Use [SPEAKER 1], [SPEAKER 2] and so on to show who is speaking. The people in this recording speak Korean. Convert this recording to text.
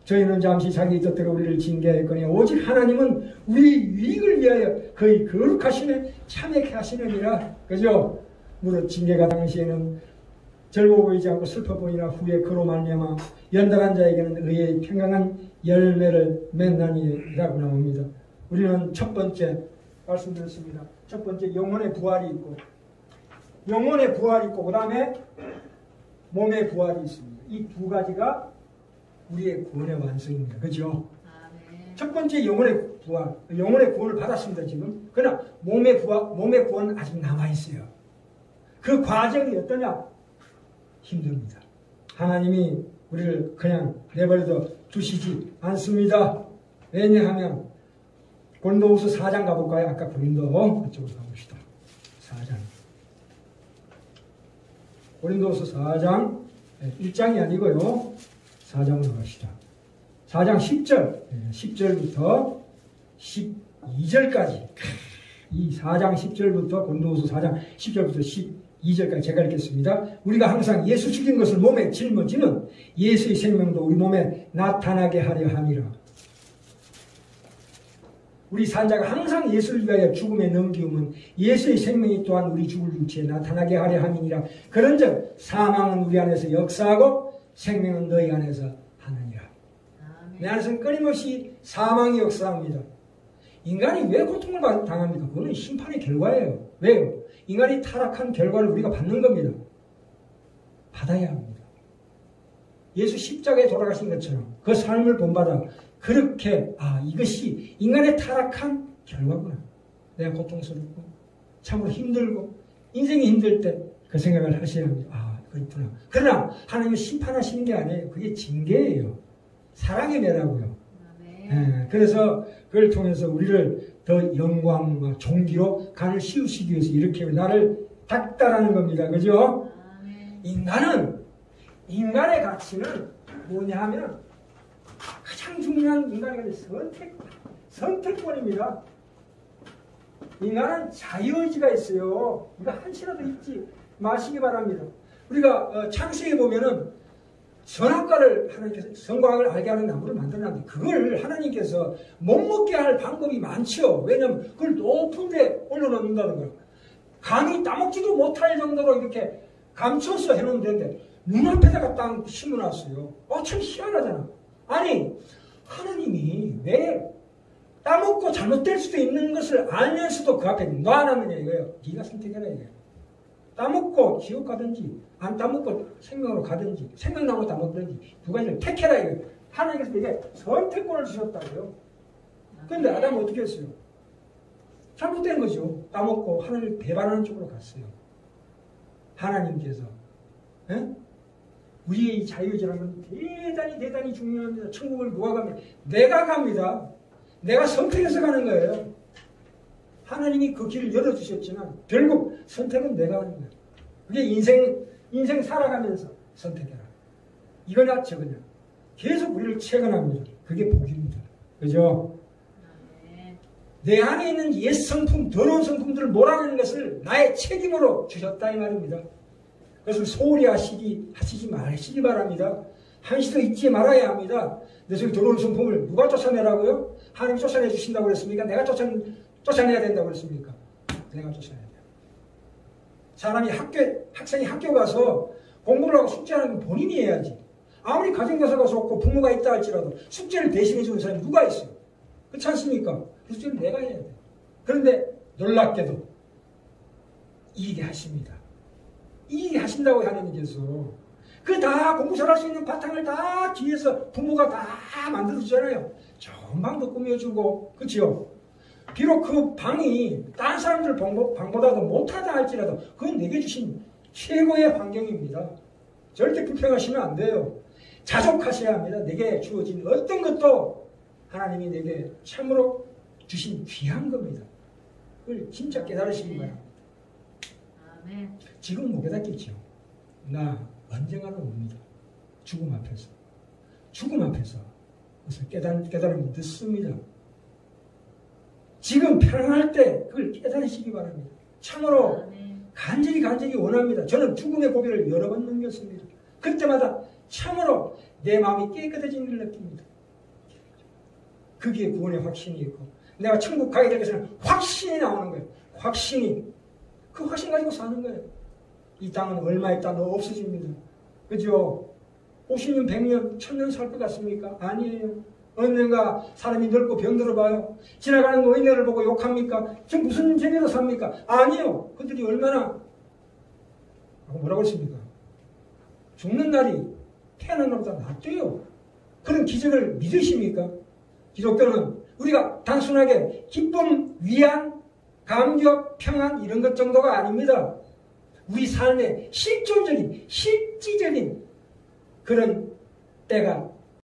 [SPEAKER 1] 저희는 잠시 자기 뜻대로 우리를 징계하였거니 오직 하나님은 우리 유익을 위하여 그의 거룩하심에 참여케 하시느니라. 그죠? 무릇 징계가 당시에는 즐거워 보이지 않고 슬퍼 보이나 후에 그로 말미암아 연단한 자에게는 의의 평강한 열매를 맺나니라고 나옵니다. 우리는 첫 번째 말씀드렸습니다. 첫 번째 영혼의 부활이 있고 영혼의 부활이 있고 그 다음에 몸의 부활이 있습니다. 이 두 가지가 우리의 구원의 완성입니다. 그죠? 첫 번째 영혼의 부활, 영혼의 구원을 받았습니다. 지금. 그러나 몸의 구원은 아직 남아있어요. 그 과정이 어떠냐? 힘듭니다. 하나님이 우리를 그냥 내버려 두시지 않습니다. 왜냐하면 고린도후서 4장 가볼까요? 아까 고린도 그쪽으로 가봅시다. 4장. 고린도후서 4장 1장이 아니고요. 4장으로 갑시다. 4장 10절 10절부터 12절까지 이 4장 10절부터 고린도후서 4장 10절부터 12절까지 제가 읽겠습니다. 우리가 항상 예수 죽인 것을 몸에 짊어지는 예수의 생명도 우리 몸에 나타나게 하려 함이라. 우리 산자가 항상 예수를 위하여 죽음에 넘기움은 예수의 생명이 또한 우리 죽을 육체에 나타나게 하려 함이니라. 그런즉 사망은 우리 안에서 역사하고 생명은 너희 안에서 하느니라. 내 안에서는 끊임없이 사망이 역사합니다. 인간이 왜 고통을 당합니까? 그거는 심판의 결과예요. 왜요? 인간이 타락한 결과를 우리가 받는 겁니다. 받아야 합니다. 예수 십자가에 돌아가신 것처럼 그 삶을 본받아 그렇게 이것이 인간의 타락한 결과구나. 내가 고통스럽고 참으로 힘들고 인생이 힘들 때 그 생각을 하셔야 합니다. 그렇구나. 그러나 하나님은 심판하시는 게 아니에요. 그게 징계예요. 사랑의 매라고요. 그래서 그걸 통해서 우리를 더 영광과 존귀로 간을 씌우시기 위해서 이렇게 나를 닦다라는 겁니다. 그죠? 인간의 가치는 뭐냐 하면 가장 중요한 인간의 가치 선택권입니다. 인간은 자유의지가 있어요. 우리가 한시라도 잊지 마시기 바랍니다. 우리가 창세기에 보면은 선악과를 하나님께서 선과를 알게 하는 나무를 만들었는데 그걸 하나님께서 못 먹게 할 방법이 많죠. 왜냐하면 그걸 높은 데 올려놓는다는 거예요. 감히 따먹지도 못할 정도로 이렇게 감춰서 해놓으면 되는데 눈앞에다가 딱 심어놨어요. 참 희한하잖아. 아니 하나님이 왜 따먹고 잘못될 수도 있는 것을 알면서도 그 앞에 놔놨느냐 이거예요. 네가 선택해라 이거예요. 따먹고 지옥 가든지 안 따먹고 생명으로 가든지 생명나무 따먹든지 두 가지를 택해라 이거예요. 하나님께서 이게 선택권을 주셨다고요. 그런데 아담은 어떻게 했어요? 잘못된 거죠. 따먹고 하나님을 배반하는 쪽으로 갔어요. 하나님께서 우리의 자유의지라는 건 대단히 중요합니다. 천국을 누가 갑니까? 내가 갑니다. 내가 선택해서 가는 거예요. 하나님이 그 길을 열어주셨지만 결국 선택은 내가 하는 거예요. 그게 인생 살아가면서 선택해라. 이거냐 저거냐. 계속 우리를 채권합니다. 그게 복입니다. 그죠? 내 안에 있는 옛 성품, 더러운 성품들을 몰아내는 것을 나의 책임으로 주셨다 이 말입니다. 그것을 소홀히 하시지 마시기 바랍니다. 한시도 잊지 말아야 합니다. 내 속에 더러운 성품을 누가 쫓아내라고요? 하나님이 쫓아내 주신다고 그랬습니까? 내가 쫓아내야 된다고 그랬습니까? 내가 쫓아내야 돼요. 사람이 학생이 학교 가서 공부를 하고 숙제하는 건 본인이 해야지. 아무리 가정교사가 좋고 부모가 있다 할지라도 숙제를 대신해 주는 사람이 누가 있어요? 그렇지 않습니까? 그 숙제는 내가 해야 돼요. 그런데 놀랍게도 이기게 하십니다. 이기게 하신다고 하나님께서 그 다 공부 잘할 수 있는 바탕을 다 뒤에서 부모가 다 만들어주잖아요. 좋은 방도 꾸며주고 그렇죠? 비록 그 방이 다른 사람들 방보다도 못하다 할지라도 그건 내게 주신 최고의 환경입니다. 절대 불평하시면 안 돼요. 자족하셔야 합니다. 내게 주어진 어떤 것도 하나님이 내게 참으로 주신 귀한 겁니다. 그걸 진짜 깨달으시기 바랍니다. 지금 못 깨닫겠죠. 나 언젠가는 옵니다. 죽음 앞에서 그것을 깨달으면 늦습니다. 지금 편안할 때 그걸 깨달으시기 바랍니다. 참으로 간절히 원합니다. 저는 죽음의 고비를 여러 번 넘겼습니다. 그때마다 참으로 내 마음이 깨끗해지는 걸 느낍니다. 거기에 구원의 확신이 있고 내가 천국 가게 될 것은 확신이 나오는 거예요. 확신이. 그 확신 가지고 사는 거예요. 이 땅은 얼마 있다 너 없어집니다. 그죠? 50년, 100년, 1000년 살 것 같습니까? 아니에요. 언젠가 사람이 늙고 병들어 봐요. 지나가는 노인네를 보고 욕합니까? 저 무슨 재미로 삽니까? 아니요. 그들이 얼마나 뭐라고 했습니까? 죽는 날이 태어나는 날보다 낫대요. 그런 기적을 믿으십니까? 기독교는 우리가 단순하게 기쁨, 위안, 감격, 평안 이런 것 정도가 아닙니다. 우리 삶의 실존적인, 실질적인 그런 때가